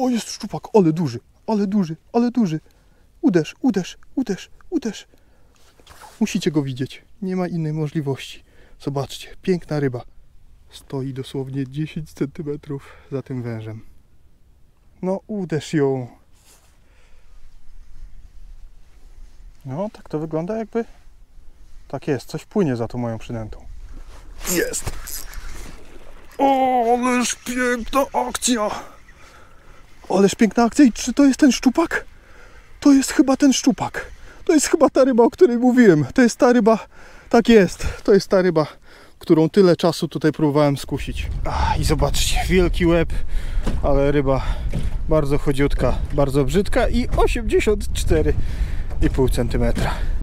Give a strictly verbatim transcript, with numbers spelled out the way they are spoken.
O, jest szczupak, ale duży, ale duży, ale duży. Uderz, uderz, uderz, uderz. Musicie go widzieć, nie ma innej możliwości. Zobaczcie, piękna ryba. Stoi dosłownie dziesięć centymetrów za tym wężem. No, uderz ją. No, tak to wygląda, jakby... Tak jest, coś płynie za tą moją przynętą. Jest! O, ależ piękna akcja! Ależ piękna akcja. I czy to jest ten szczupak? To jest chyba ten szczupak. To jest chyba ta ryba, o której mówiłem. To jest ta ryba, tak jest. To jest ta ryba, którą tyle czasu tutaj próbowałem skusić. Ach, i zobaczcie, wielki łeb, ale ryba bardzo chodziutka, bardzo brzydka i osiemdziesiąt cztery i pół centymetra.